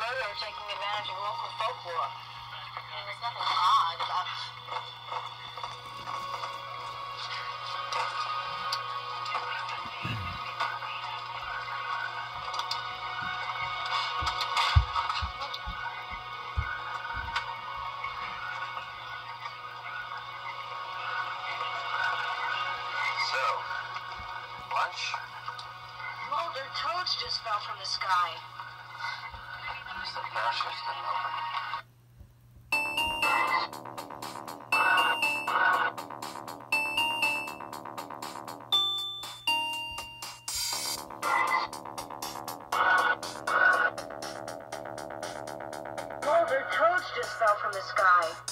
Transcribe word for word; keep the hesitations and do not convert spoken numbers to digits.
they were taking advantage of local folklore. There was nothing odd about it. So, lunch? Mulder, toads just fell from the sky. Just the parachutes didn't open. Mulder, toads just fell from the sky.